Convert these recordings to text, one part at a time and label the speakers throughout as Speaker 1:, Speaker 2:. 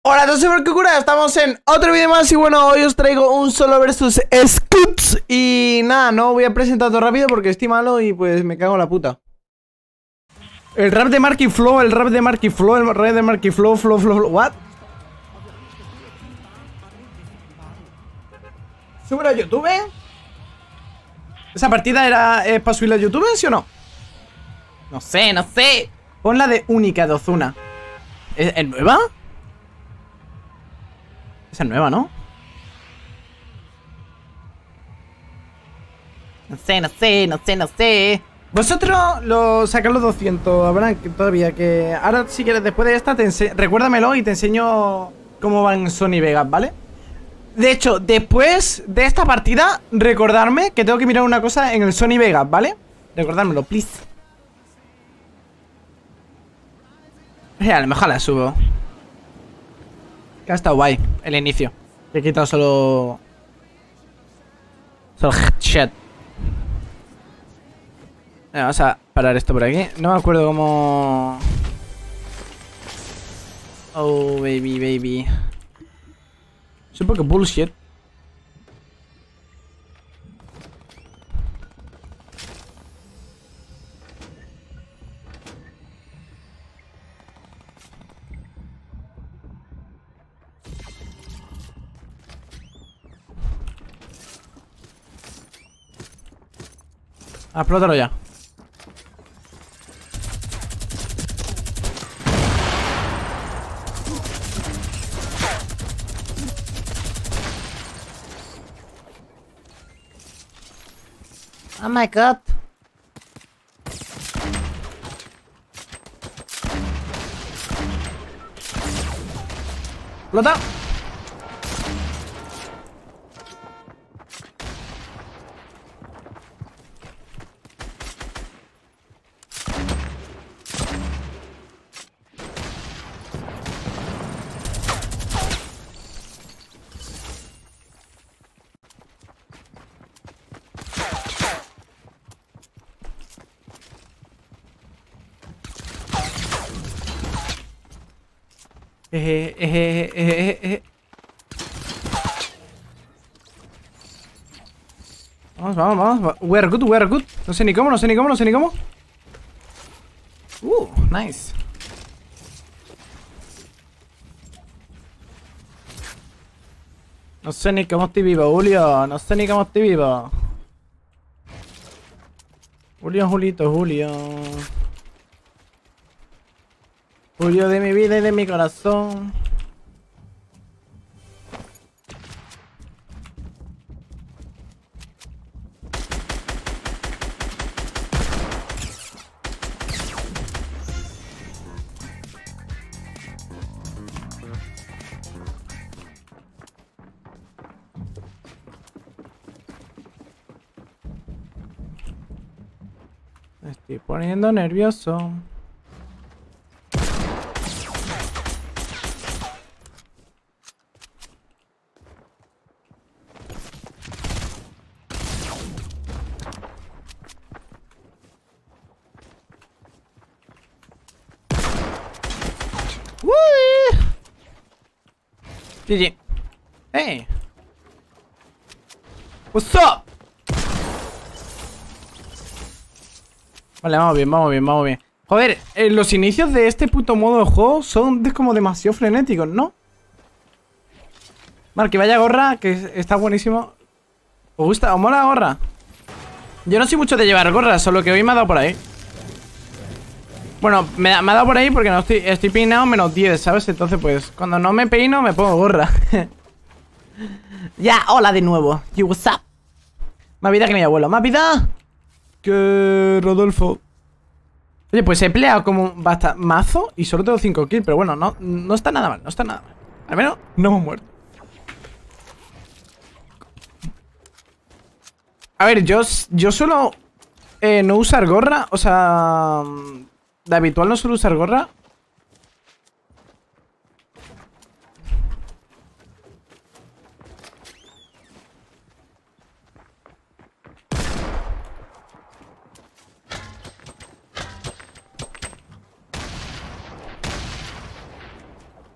Speaker 1: Hola a todos, soy Cura, estamos en otro vídeo más y bueno, hoy os traigo un solo versus Scuds. Y nada, no voy a presentar todo rápido porque estoy malo y pues me cago en la puta. El rap de Marky Flow, el rap de Marky Flow, el rap de Marky Flow, flow, what? ¿Subir a YouTube? ¿Esa partida era para subirla a YouTube, sí o no? No sé. Pon la de Única de Ozuna. ¿Es nueva? Esa es nueva, ¿no? No sé. Vosotros sacad los 200, habrán todavía que... Ahora si quieres, después de esta, recuérdamelo y te enseño cómo van Sony Vegas, ¿vale? De hecho, después de esta partida, recordarme que tengo que mirar una cosa en el Sony Vegas, ¿vale? Recordármelo, please. A lo mejor la subo. Que ha estado guay el inicio. He quitado solo headshot. Vamos a parar esto por aquí. No me acuerdo cómo... Oh, baby. Es un poco bullshit. Explótalo ya. Oh my god. Explota. Vamos. We are good. No sé ni cómo. Nice. No sé ni cómo estoy vivo, Julio. Julio de mi vida y de mi corazón. Me estoy poniendo nervioso. GG. Hey. What's up? Vale, vamos bien. Joder, los inicios de este puto modo de juego son como demasiado frenéticos, ¿no? Vale, que vaya gorra, que está buenísimo. ¿Os gusta? ¿Os mola la gorra? Yo no soy mucho de llevar gorra, solo que hoy me ha dado por ahí. Bueno, me ha dado por ahí porque no estoy peinado menos 10, ¿sabes? Entonces, pues, cuando no me peino, me pongo gorra. Ya, hola de nuevo. You, what's up? Más vida que mi abuelo. Más vida que Rodolfo. Oye, pues he peleado como bastante mazo y solo tengo 5 kills. Pero bueno, no está nada mal, Al menos no hemos muerto. A ver, yo suelo no usar gorra. O sea, de habitual no suelo usar gorra.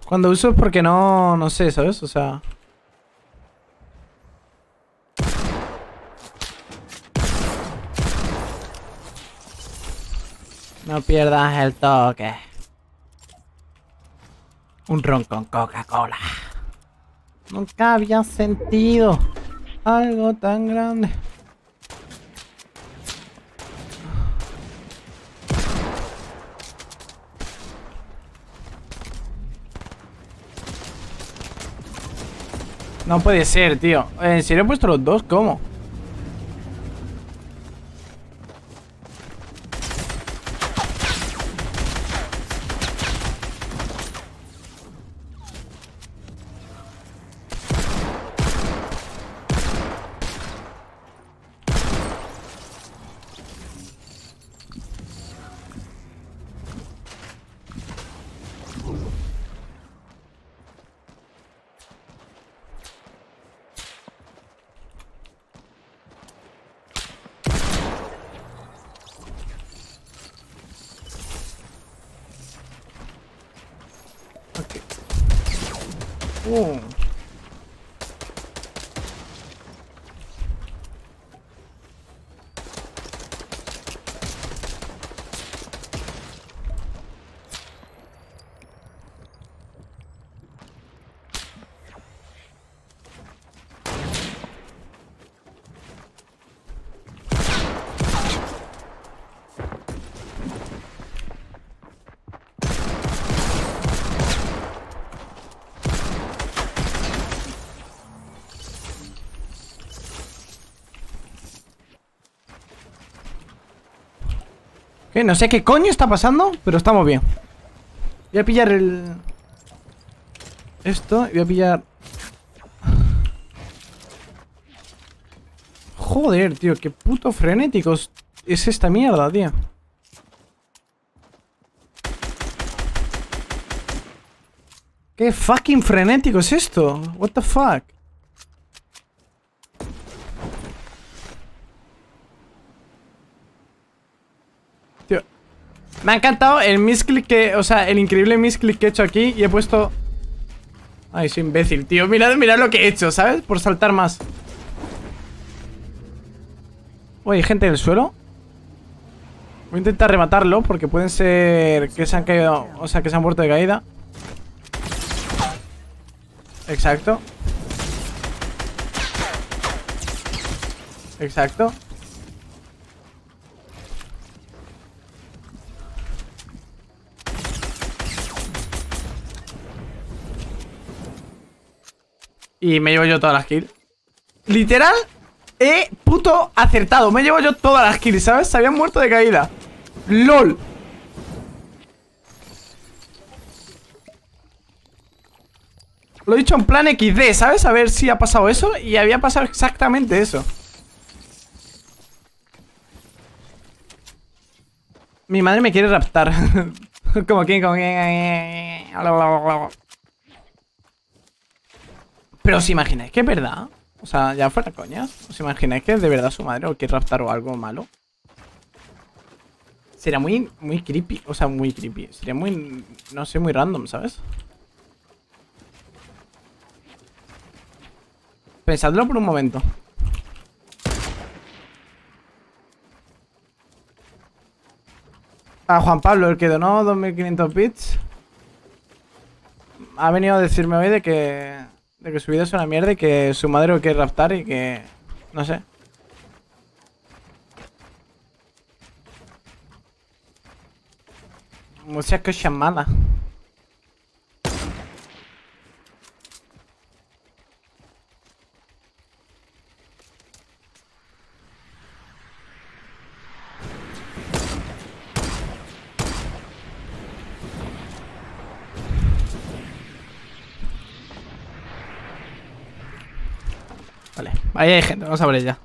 Speaker 1: Cuando uso es porque no sé, ¿sabes? O sea... No pierdas el toque. Un ron con Coca-Cola. Nunca había sentido algo tan grande. No puede ser, tío. ¿En serio he puesto los dos? ¿Cómo? Okay. No sé qué coño está pasando, pero estamos bien. Voy a pillar el... Esto, y voy a pillar... Joder, tío, qué puto frenéticos es esta mierda, tío. Qué fucking frenético es esto. What the fuck. Tío, me ha encantado el misclick que... O sea, el increíble misclick que he hecho aquí. Y he puesto... Ay, soy imbécil, tío. Mirad lo que he hecho, ¿sabes? Por saltar más. Oye, hay gente en el suelo. Voy a intentar rematarlo porque pueden ser que se han caído... O sea, que se han muerto de caída. Exacto. Exacto. Y me llevo yo todas las kills. Literal, he puto acertado. Me llevo yo todas las kills, ¿sabes? Se habían muerto de caída. LOL. Lo he dicho en plan XD, ¿sabes? A ver si ha pasado eso. Y había pasado exactamente eso. Mi madre me quiere raptar. Como quien, como quien. Pero os imagináis que es verdad. O sea, ya fuera coñas. ¿Os imagináis que es de verdad su madre o quiere raptar o algo malo? Sería muy creepy. O sea, muy creepy. Sería muy, no sé, muy random, ¿sabes? Pensadlo por un momento. A Juan Pablo, el que donó 2500 bits, ha venido a decirme hoy de que su vida es una mierda y que su madre lo quiere raptar y que... no sé. Muchas cosas malas. Vale, ahí hay gente, vamos a ver ella.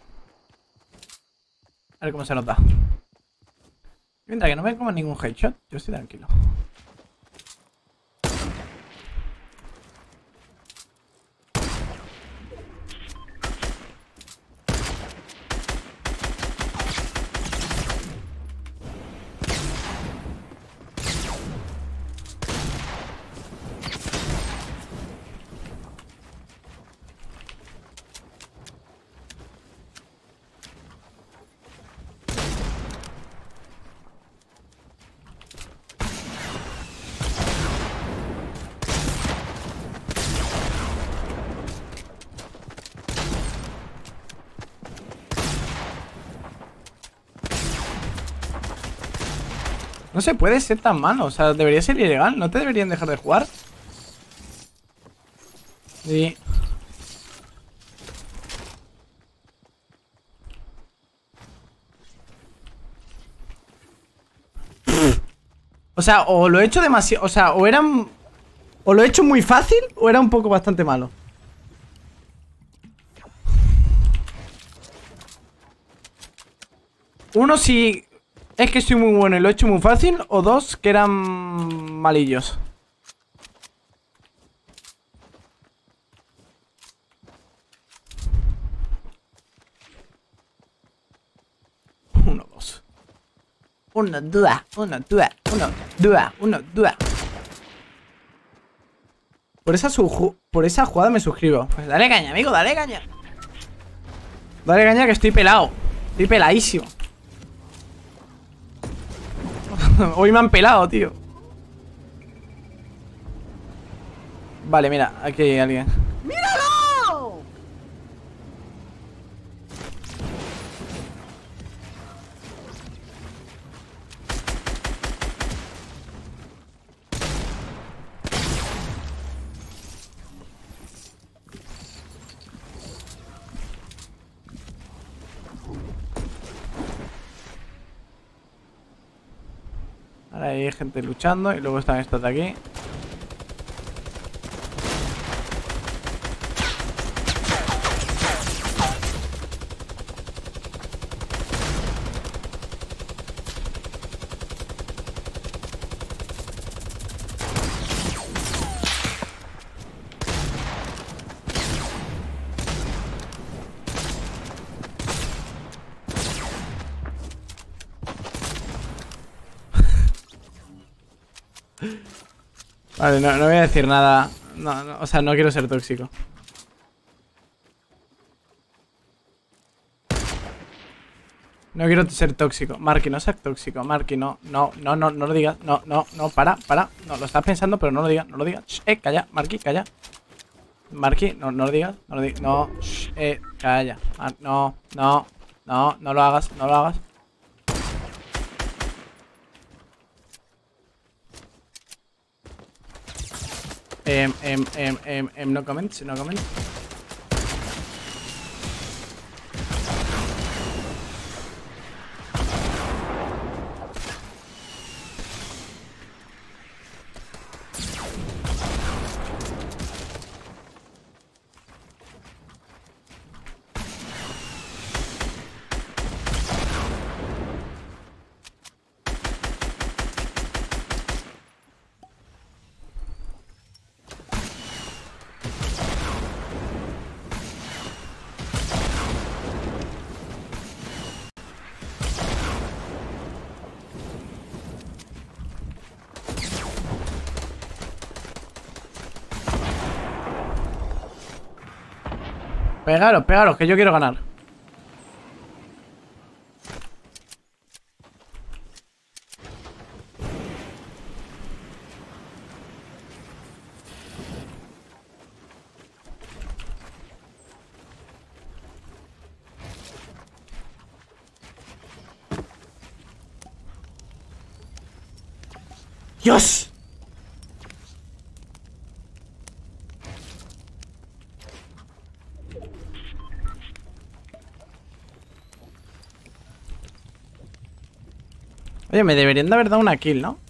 Speaker 1: A ver cómo se nota. Mientras que no me como ningún headshot, yo estoy tranquilo. No se puede ser tan malo. O sea, debería ser ilegal. ¿No te deberían dejar de jugar? Sí. O sea, o lo he hecho demasiado... O sea, o eran... O lo he hecho muy fácil o era un poco bastante malo. Uno, si es que soy muy bueno y lo he hecho muy fácil. O dos, que eran malillos. Uno, dos. Uno, dos, uno, dos, uno, dos, uno, dos. Por esa jugada me suscribo. Pues dale caña, amigo, dale caña. Dale caña que estoy pelado. Estoy peladísimo. Hoy me han pelado, tío. Vale, mira, aquí hay alguien. ¡Míralo! Ahora hay gente luchando y luego están estos de aquí. Vale, no voy a decir nada. No, o sea, no quiero ser tóxico. No quiero ser tóxico. Marky, no seas tóxico. Marky, no lo digas. No, para. No, lo estás pensando, pero no lo digas. No lo digas. Shh, calla. Marky, calla. Marky, no lo digas. No lo digas. No, shh, calla. No lo hagas. No lo hagas. No comments, no comments. Pegaros, que yo quiero ganar. ¡Dios! Oye, me deberían de haber dado una kill, ¿no?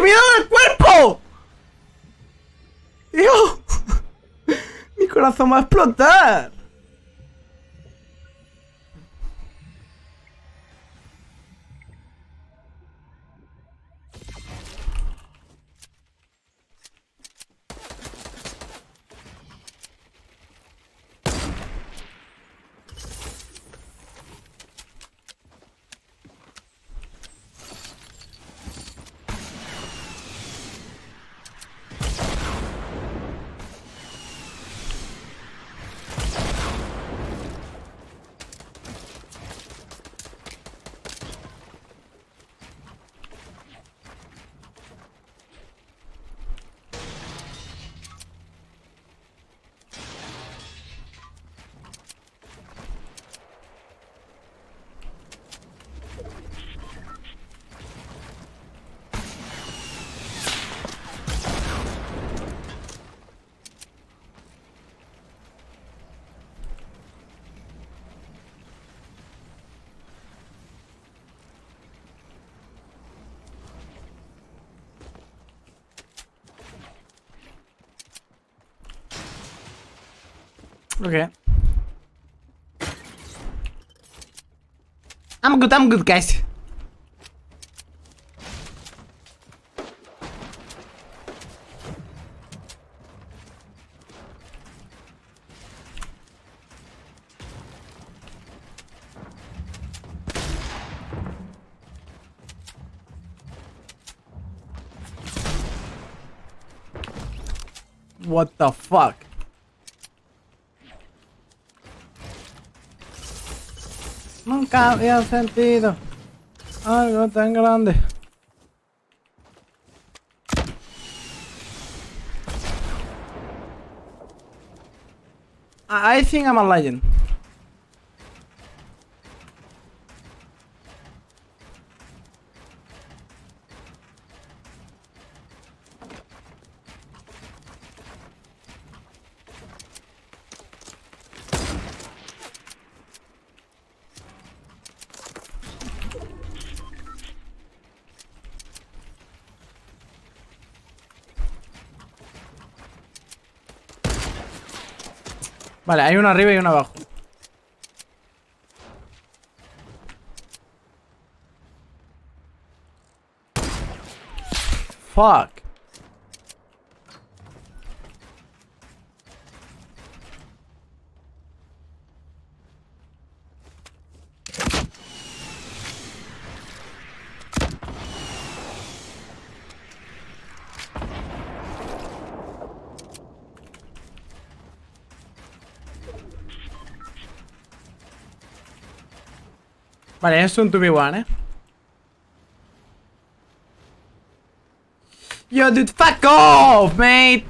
Speaker 1: me ha dado el cuerpo! ¡Dios! Mi corazón va a explotar. Okay. I'm good, guys. What the fuck? Nunca había sentido algo tan grande. I think I'm a legend. Vale, hay uno arriba y uno abajo. Fuck. Vale, es un 2v1, Yo, dude, fuck off, mate.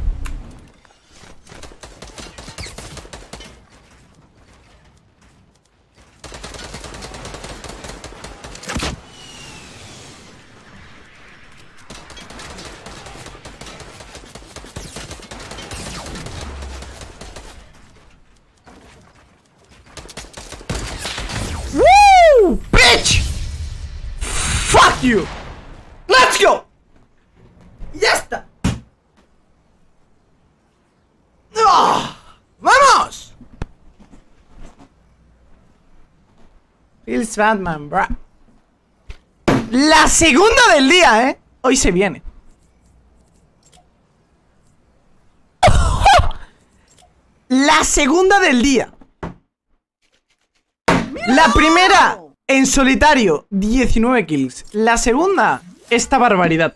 Speaker 1: Woo, bitch. Fuck you. Let's go. ¡Ya está! ¡Oh! ¡Vamos! Feels Batman, bro. La segunda del día, Hoy se viene. La segunda del día. La primera en solitario, 19 kills. La segunda, esta barbaridad.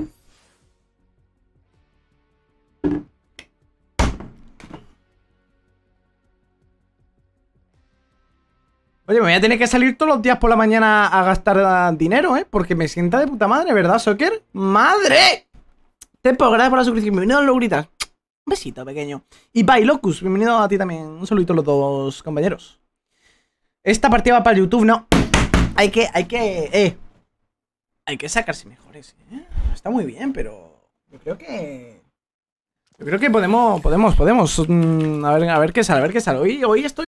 Speaker 1: Oye, me voy a tener que salir todos los días por la mañana a gastar dinero, porque me sienta de puta madre, ¿verdad, Soccer? ¡Madre! Tempo, gracias por la suscripción. Bienvenido a los gritas. Un besito pequeño. Y bye, Locus, bienvenido a ti también. Un saludito a los dos compañeros. Esta partida va para YouTube, ¿no? Hay que sacarse mejores, Está muy bien, pero yo creo que podemos. A ver qué sale, Hoy estoy